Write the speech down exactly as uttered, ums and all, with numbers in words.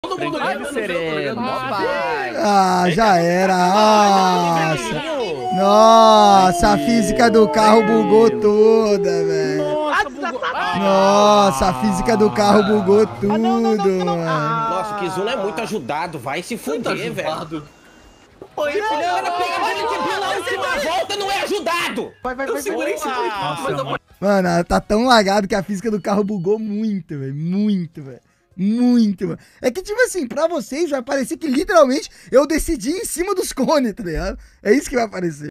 Todo mundo vai sereno. Ah, já era. Nossa. Nossa, a física do carro bugou toda, velho. Nossa, bugou. Nossa, a física do carro bugou tudo, mano. Nossa, o Kizuna é muito ajudado. Vai se fuder, velho. Pô, ele era pegar ele que viu na última volta, não é ajudado. Vai, vai, vai. Segurei, segurei. Mano, tá tão lagado que a física do carro bugou muito, velho. Muito, velho. Muito, mano. É que, tipo assim, pra vocês vai parecer que literalmente eu decidi em cima dos cones, tá ligado? É isso que vai parecer.